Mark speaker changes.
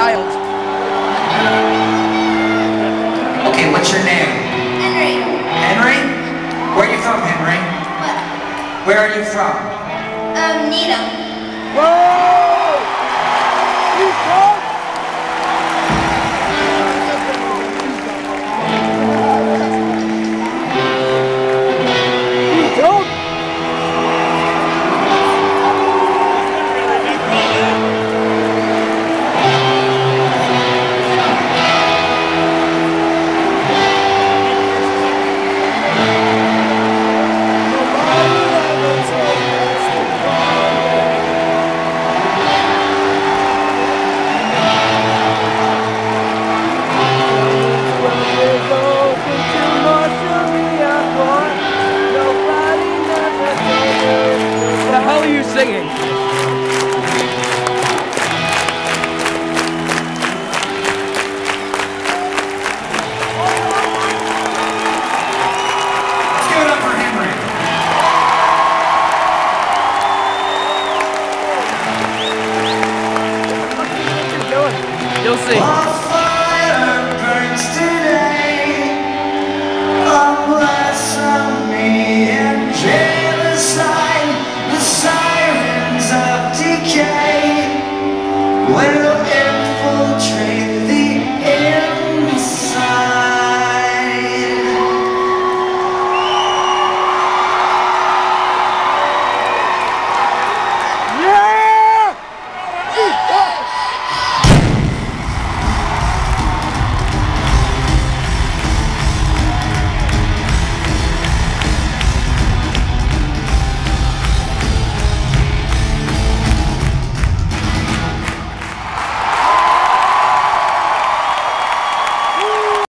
Speaker 1: child.
Speaker 2: Okay, what's your name?
Speaker 3: Henry.
Speaker 2: Henry? Where are you from, Henry?
Speaker 3: What?
Speaker 2: Where are you from?
Speaker 3: Needham.
Speaker 1: Whoa! You talk? You talk? What the hell are you singing?